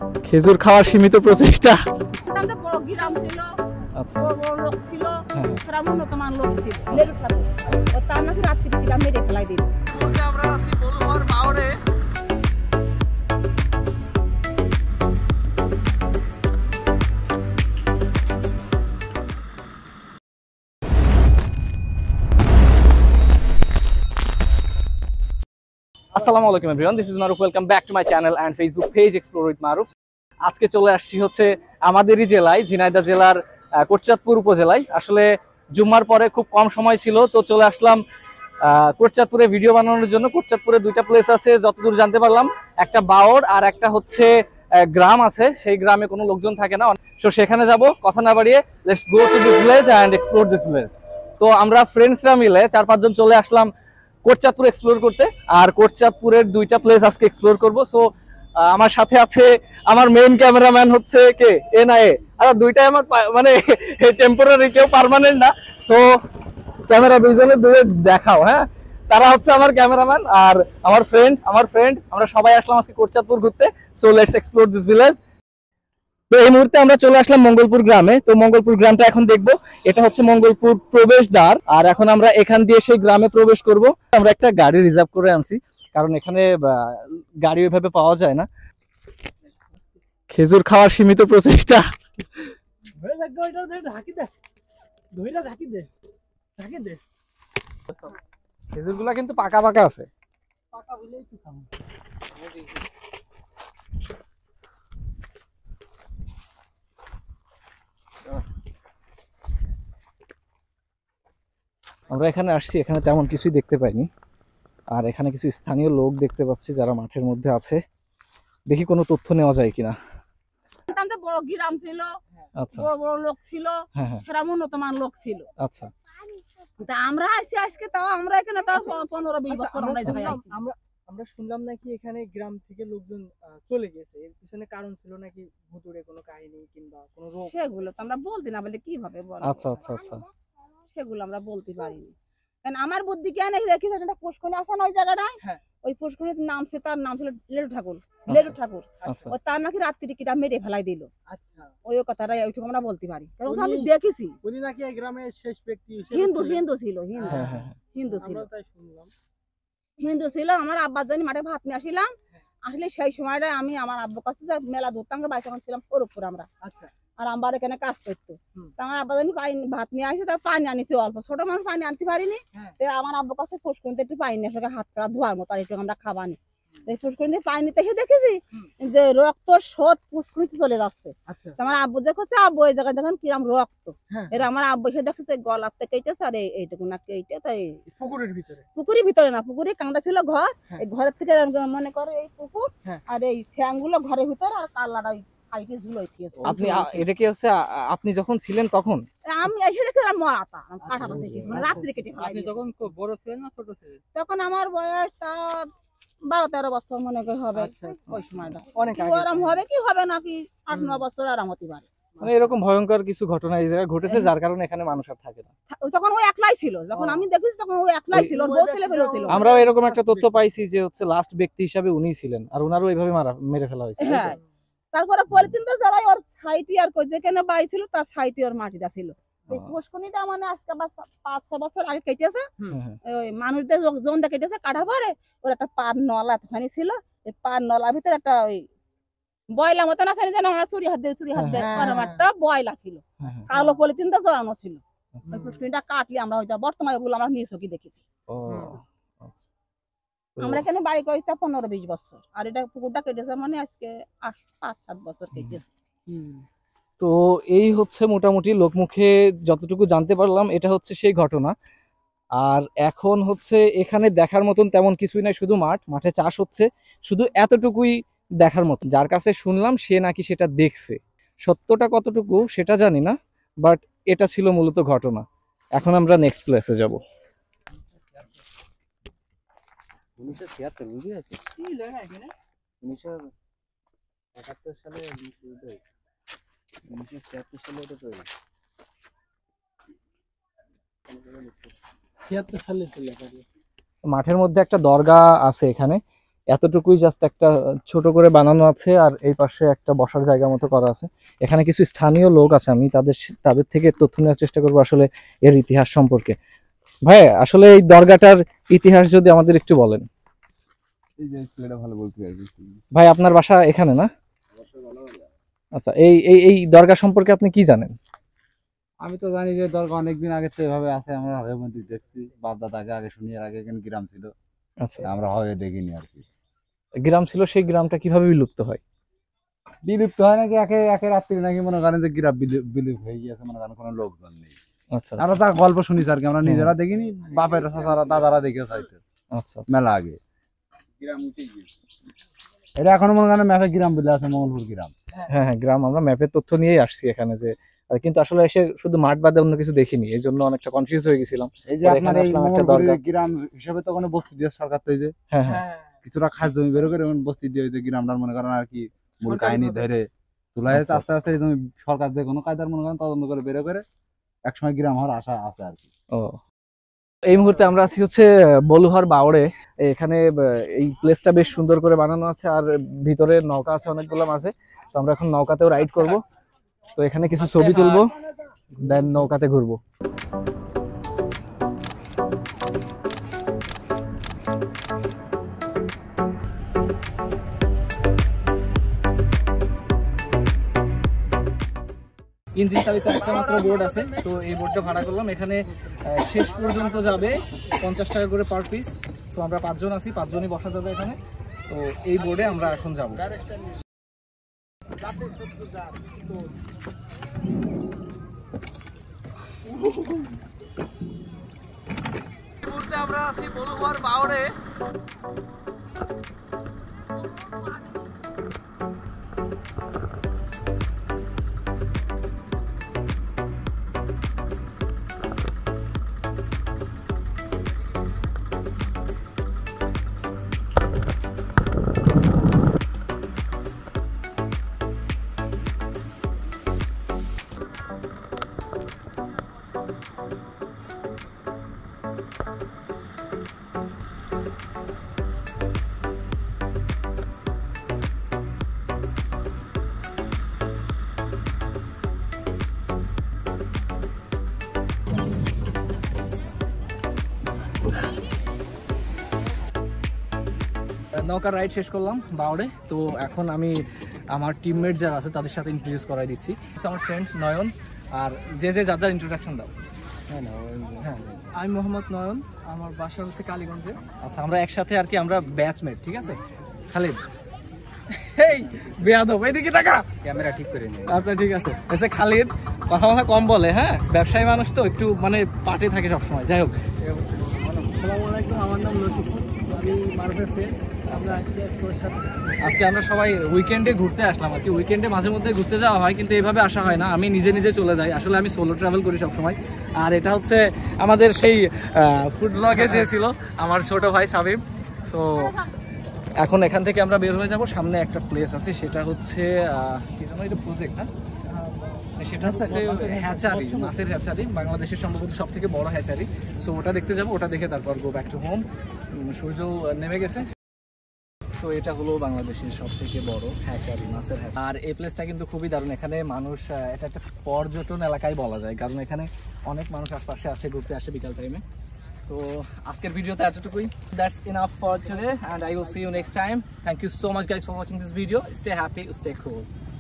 খেজুর খাওয়ার সীমিত প্রচেষ্টা। বড় গ্রাম ছিল, আচ্ছা বড় লোক ছিল, সারা উন্নতমান লোক ছিল, লেলু ঠাকুর ও তার নাকি রাত্রি কিলা মেরে ফেলাই দিল। আমরা আছি বলুয়ার বাওরে। আসসালামু আলাইকুম everyone, this is Maruf. Welcome back to my channel and Facebook page explore with Maruf. আজকে চলে আসছি হচ্ছে আমাদেরই জেলায়, ঝিনাইদহ জেলার কোটচাঁদপুর উপজেলায়। আসলে জুম্মার পরে খুব কম সময় ছিল, তো চলে আসলাম কোটচাঁদপুরে ভিডিও বানানোর জন্য। কোটচাঁদপুরে দুইটা প্লেস আছে যতদূর জানতে পারলাম, একটা বাওর আর একটা হচ্ছে গ্রাম আছে। সেই গ্রামে কোনো লোকজন থাকে না, তো সেখানে যাব। কথা না বাড়িয়ে let's go to this village and explore this village. তো আমরা ফ্রেন্ডসরা মিলে 4-5 জন চলে আসলাম কোটচাঁদপুর এক্সপ্লোর করতে। আর কোটচাঁদপুরের দুইটা প্লেস আজকে এক্সপ্লোর করব। সো আমার সাথে আছে আমার মেইন ক্যামেরাম্যান হচ্ছে কে, এ না এ। আর দুইটাই আমার মানে টেম্পোরারি, কেউ পার্মানেন্ট না। সো ক্যামেরা দুইজনে দূরে দেখাও। হ্যাঁ, তারা হচ্ছে আমার ক্যামেরাম্যান আর আমার ফ্রেন্ড। আমরা সবাই আসলাম আজকে কোটচাঁদপুর ঘুরতে। So let's explore this village. তো এই মুহূর্তে আমরা চলে আসলাম মঙ্গলপুর গ্রামে। তো মঙ্গলপুর গ্রামটা এখন দেখবো। এটা হচ্ছে মঙ্গলপুর প্রবেশদ্বার, আর এখন আমরা এখান দিয়ে সেই গ্রামে প্রবেশ করব। আমরা একটা গাড়ি রিজার্ভ করে আনছি, কারণ এখানে গাড়ি ওইভাবে পাওয়া যায় না। খেজুর খাওয়ার সীমিত প্রচেষ্টা। খেজুর গুলা কিন্তু পাকা পাকা আছে। আমরা এখানে আসছি, এখানে তেমন কিছুই দেখতে পাইনি। আর এখানে কিছু স্থানীয় লোক দেখতে পাচ্ছি যারা মাঠের মধ্যে আছে। দেখি কোনো তথ্য নেওয়া যায় কিনা। বড় গ্রাম ছিল, আচ্ছা, বড় লোক ছিল, সারা উন্নতমান লোক ছিল। আচ্ছা, তা আমরা আসছি আজকে, তাও আমরা এখানে তাও 15-20 বছর আমরা শুনলাম নাকি এখানে গ্রাম থেকে লোকজন চলে গেছে, এর পিছনে কারণ ছিল নাকি ভুতুড়ে কোনো কাহিনী কিংবা কোনো রোগ। সেগুলো তো আমরা বলতে না বলে কিভাবে বলবো। আচ্ছা, আচ্ছা, আচ্ছা। সেগুলো আমরা বলতে পারিনি, কারণ আমার বুদ্ধি জ্ঞান দেখি একটা পুষ্করণী আছে না ওই জায়গাটায়, ওই পুষ্করণীর নাম ছিল, তার নাম ছিল লেলু ঠাকুর। ও তার নাকি রাত্রি কিটা মেরে ফেলাই দিল। আচ্ছা, ওই কথাটাই ওইটুকু আমরা বলতে পারি, কারণ আমি দেখেছি। উনি নাকি এই গ্রামের শেষ ব্যক্তি হিন্দু ছিল, হিন্দু ছিল। আমার আব্বার জন্য মাঠে ভাত নিয়ে আসিলাম। আসলে সেই সময়টা আমি আমার আব্বুর কাছে মেলা দূর থেকে বাড়ি যখন ছিলাম ফরুকপুর আমরা। আচ্ছা, আর আমার এখানে কাজ করতো। আমার আব্বা জানি ভাত নিয়ে আসে, তার পানি আনিছে অল্প, ছোট মানুষ পানি আনতে পারিনি। আমার আব্বুর কাছে ফুসকুনিতে একটু পানি নিয়ে আসলে হাত পা ধোয়ার মতো, আর একটু আমরা খাবানি। ফুসকুনিতে পানি নিতে এসে দেখেছি যে রক্ত স্রোত ফুসকুনিতে চলে যাচ্ছে। আমার আব্বু দেখছে, আব্বু এই জায়গায় দেখেন কিরম রক্ত। এটা আমার আব্বু এসে দেখেছে গলার থেকে কেটেছে, আর এইটুকু না কেটে তাই পুকুরের ভিতরে না, পুকুরে কাঁদা ছিল ঘর, এই ঘরের থেকে মনে করো এই পুকুর, আর এই ফ্যাং গুলো ঘরের ভিতরে, আর কাল্লাটা আপনি এটা কি হচ্ছে আপনি যখন ছিলেন তখন? আমি এসে দেখলাম মরাটা কাটাটা দেখেছি, রাত্রি কেটে ফেলাই। আপনি তখন বড় ছিলেন না ছোট ছিলেন? তখন আমার বয়স তা 12-13 বছর মনে করে হবে। ওই সময়টা অনেক আরাম হবে কি হবে নাকি 8-9 বছর আরাম হতে পারে। মানে এরকম ভয়ঙ্কর কিছু ঘটনা এই জায়গায় ঘটেছে, যার কারণে এখানে মানুষ আর থাকে না। তখন ও একলাই ছিল, যখন আমি দেখেছি তখন ও একলাই ছিল, ওর বউ ছেলে পেলে ছিল। আমরাও এরকম একটা তথ্য পাইছি যে হচ্ছে লাস্ট ব্যক্তি হিসাবে উনিই ছিলেন, আর ওনারও এইভাবে মেরে ফেলা হয়েছে। হ্যাঁ, তারপরে পলিথিন তো জড়াই ওর সাইটি, আর কই যেখানে বাড়ি ছিল তার সাইটি ওর মাটিটা ছিল। এই পুষ্করণীটা মানে আজকে 5-6 বছর আগে কেটেছে। ওই মানুষদের জোনটা কেটেছে, কাটা পরে ওর একটা পার নলা এতখানি ছিল। এই পার নলার ভিতরে একটা ওই বয়লা মতন আছে, যেন আমরা চুরি হাত দিয়ে একটা বয়লা ছিল, কালো পলিথিন তো জড়ানো ছিল। ওই পুষ্করণীটা কাটলি আমরা ওইটা বর্তমানে ওগুলো আমরা নিয়ে চোখে দেখেছি। আমরা এখানে বাড়ি করেছি 15-20 বছর, আর এটা পুকুরটা কেটেছে মানে আজকে 5-7 বছর কেটেছে। তো এই হচ্ছে মোটামুটি লোকমুখে যতটুকু জানতে পারলাম, এটা হচ্ছে সেই ঘটনা। আর এখন হচ্ছে এখানে দেখার মতন তেমন কিছুই নাই, শুধু মাঠে চাষ হচ্ছে, শুধু এতটুকুই দেখার মতন। যার কাছে শুনলাম সে নাকি সেটা দেখছে, সত্যটা কতটুকু সেটা জানি না, বাট এটা ছিল মূলত ঘটনা। এখন আমরা নেক্সট প্লেসে যাব। 1976 বুঝি আছে কি লয় এখানে 1971 সালে শুরু হয়েছে, 1976 সালে এটা তৈরি, 76 সালে ছিল। মাঠের মধ্যে একটা দরগা আছে এখানে, এতটুকুই জাস্ট একটা ছোট করে বানানো আছে, আর এই পাশে একটা বসার জায়গা মতো করা আছে। এখানে কিছু স্থানীয় লোক আছে, আমি তাদের থেকে তথ্য নেওয়ার চেষ্টা করবো আসলে এর ইতিহাস সম্পর্কে। ভাই আসলে এই দরগাটার ইতিহাস যদি আমাদের একটু বলেন। ভাই আপনার বাসা এখানে না? আচ্ছা, এই এই এই দরগা সম্পর্কে আপনি কি জানেন? আমি তো জানি যে দরগা অনেকদিন আগে তো এভাবে আছে, আমরা হবে মধ্যে দেখছি, বাপ দাদাকে আগে শুনি, এর আগে এখানে গ্রাম ছিল। আচ্ছা, আমরা হবে দেখিনি আর কি। গ্রাম ছিল, সেই গ্রামটা কিভাবে বিলুপ্ত হয়? বিলুপ্ত হয় নাকি একে একে রাত্রি নাকি মনে করেন যে গ্রাম বিলুপ্ত হয়ে গিয়েছে, মনে করেন কোনো লোকজন নেই। আচ্ছা, আমরা তা গল্প শুনিছি আর কি, আমরা নিজেরা দেখিনি, বাপের চাচারা দাদারা দেখে চাইতে আচ্ছা মেলা আগে। এটা এখনো মনে করেন ম্যাপে গ্রাম বলে আছে, মঙ্গলপুর গ্রাম। হ্যাঁ হ্যাঁ, গ্রাম আমরা ম্যাপের তথ্য নিয়েই আসছি এখানে, যে কিন্তু আসলে এসে শুধু মাঠ বাদে অন্য কিছু দেখিনি, এই জন্য অনেকটা কনফিউজ হয়ে গেছিলাম। এই যে আপনার এই মঙ্গলপুর গ্রাম হিসেবে তো কোনো বস্তি দিয়ে সরকার তো এই যে হ্যাঁ হ্যাঁ কিছুটা খাস জমি বের করে বস্তি দিয়ে গ্রামটার মনে করেন আর কি মূল কাহিনী ধরে তোলা হয়েছে। আস্তে আস্তে এই জমি সরকার যে কোনো কায়দার মনে করেন তদন্ত করে বের করে একসময় গ্রাম হওয়ার আশা আছে আর কি। ও, এই মুহূর্তে আমরা আছি হচ্ছে বলুহার বাওড়ে। এখানে এই প্লেসটা বেশ সুন্দর করে বানানো আছে, আর ভিতরে নৌকা আছে অনেকগুলো মাঝে। তো আমরা এখন নৌকাতেও রাইড করব, তো এখানে কিছু ছবি তুলবো, দেন নৌকাতে ঘুরবো। ইঞ্জিন চালিত একটা মাত্র বোর্ড আছে, তো এই বোর্ডটা ভাড়া করলাম। এখানে শেষ পর্যন্ত যাবে 50 টাকা করে পার পিস। তো আমরা 5 জন আছি, 5 জনই বসা যাবে এখানে। তো এই বোর্ডে আমরা এখন যাব। আমরা আছি বলুহার বাওড়ে। নৌকার রাইড শেষ করলাম বাওড়ে। তো এখন আমি আমার টিমমেট যারা আছে তাদের সাথে ইন্ট্রোডিউস করাই দিচ্ছি। আমার ফ্রেন্ড নয়ন, আর যে যার ইন্ট্রোডাকশন দাও। হ্যাঁ, আমি মোহাম্মদ নয়ন, আমার বাসা হচ্ছে কালীগঞ্জে। আচ্ছা, আমরা একসাথে আর কি, আমরা ব্যাচমেট, ঠিক আছে। খালিদ, এই বেয়াদব, এইদিকে টাকা ক্যামেরা ঠিক করে নিয়ে। আচ্ছা ঠিক আছে, এসে খালিদ কথা কম বলে, হ্যাঁ ব্যবসায়ী মানুষ তো একটু মানে পার্টি থাকে সবসময়। যাই হোক, আসসালামু আলাইকুম, আমার নাম লতিফুল, আমি মারুফের ফ্রেন্ড। আজকে আমরা সবাই উইকেন্ডে ঘুরতে আসলাম আর কি। উইকেন্ডে মাঝে মধ্যে ঘুরতে যাওয়া হয়, কিন্তু এইভাবে আসা হয় না। আমি নিজে নিজে চলে যাই, আসলে আমি সোলো ট্রাভেল করি সবসময়। আর এটা হচ্ছে আমাদের সেই ফুড ব্লগে যে ছিল আমার ছোট ভাই সাবিব। সো এখন এখান থেকে আমরা বের হয়ে যাব। সামনে একটা প্লেস আছে, সেটা হচ্ছে কি জানো, এটা প্রজেক্ট না, সেটা হচ্ছে হ্যাচারি, মাছের হ্যাচারি, বাংলাদেশের সম্ভবত সব থেকে বড় হ্যাচারি। সো ওটা দেখতে যাবো, ওটা দেখে তারপর গো ব্যাক টু হোম। সূর্য নেমে গেছে। তো এটা হলো বাংলাদেশের সব থেকে বড় হ্যাচারি, মাছের হ্যাচারি। আর এই প্লেসটা কিন্তু খুবই দারুণ। এখানে মানুষ, এটা একটা পর্যটন এলাকায় বলা যায়, কারণ এখানে অনেক মানুষ আশপাশে আসে, ঘুরতে আসে বিকাল টাইমে। তো আজকের ভিডিওতে এতটুকুই। That's enough for today and I will see you next time. Thank you so much guys for watching this video. Stay happy, stay cool.